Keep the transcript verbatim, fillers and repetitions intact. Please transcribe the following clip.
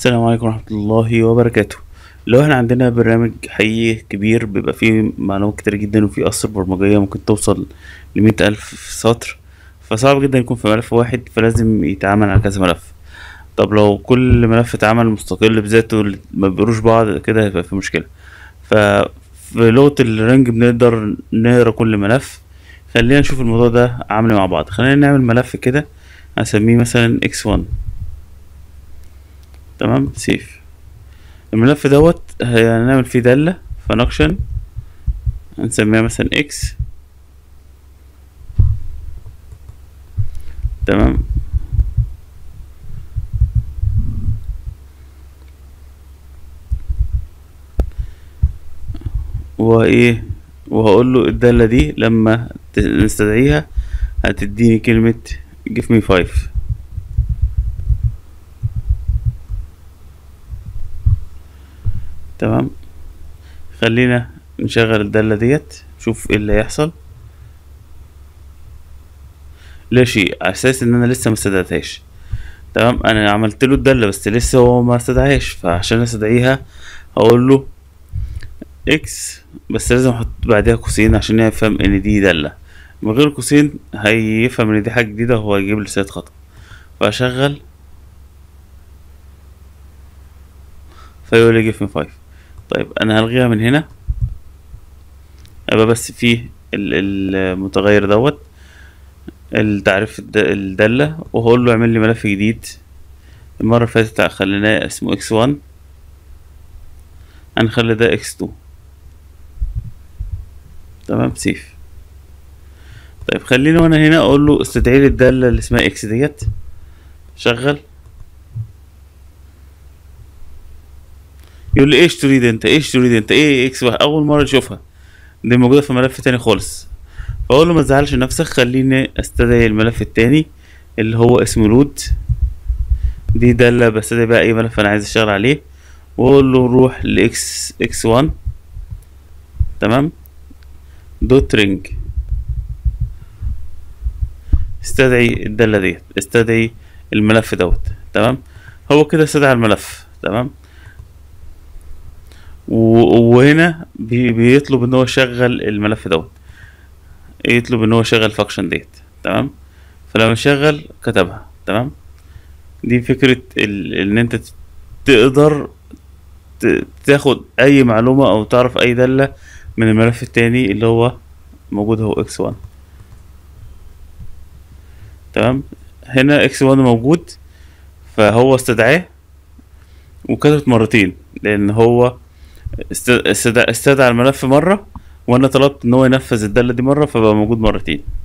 السلام عليكم ورحمة الله وبركاته. لو احنا عندنا برنامج حقيقي كبير بيبقى فيه معلومات كتير جدا وفيه أسرار برمجية ممكن توصل لمية ألف سطر، فصعب جدا يكون في ملف واحد، فلازم يتعامل على كذا ملف. طب لو كل ملف اتعمل مستقل بذاته ما بيقروش بعض كده هيبقى في مشكلة. ففي لغة الرنج بنقدر نقرا كل ملف. خلينا نشوف الموضوع ده عامل مع بعض. خلينا نعمل ملف كده هسميه مثلا اكس واحد. تمام، سيف. الملف دوت هنعمل فيه دالة فانكشن هنسميها مثلا اكس. تمام، وايه وهقول له الدالة دي لما ت- نستدعيها هتديني كلمة give me five. تمام، خلينا نشغل الدالة ديت نشوف ايه اللي هيحصل. لا شيء، على اساس ان انا لسه ما استدعيتهاش. تمام، انا عملت له الدالة بس لسه هو ما استدعاش، فعشان استدعيها هقول له اكس، بس لازم احط بعدها قوسين عشان يفهم ان دي دالة. من غير قوسين هيفهم ان دي حاجة جديدة وهو هيجيب لي رسالة خطأ. فاشغل فيقول لي give me five. طيب انا هلغيها من هنا، يبقى بس فيه ال- المتغير دوت التعريف الد- الدالة، وهقول له اعمل لي ملف جديد. المرة اللي فاتت خليناه اسمه اكس واحد، هنخلي ده اكس اتنين. تمام، سيف. طيب خليني وانا هنا اقول له استدعي لي الدالة اللي اسمها اكس ديت. شغل، يقول لي ايش تريد انت، ايش تريد انت، ايه اكس واحد اول مرة تشوفها، دي موجودة في ملف تاني خالص. فاقول له ما تزعلش نفسك، خليني استدعي الملف التاني اللي هو اسمه لود. دي دالة بستدعي بقى اي ملف انا عايز اشتغل عليه، واقول له روح لاكس اكس واحد. تمام، دوت رينج، استدعي الدالة ديت، استدعي الملف دوت. تمام، هو كده استدعى الملف. تمام، و- وهنا بي- بيطلب ان هو يشغل الملف دوت، يطلب ان هو يشغل فانكشن ديت. تمام، فلما يشغل كتبها. تمام، دي فكرة ال- ان انت ت- تقدر ت- تاخد اي معلومة او تعرف اي دالة من الملف التاني اللي هو موجود هو اكس واحد. تمام، هنا اكس واحد موجود، فهو استدعاه وكتبت مرتين لان هو است- استدعى, استدعى الملف مرة، وانا طلبت ان هو ينفذ الدالة دي مرة فبقى موجود مرتين.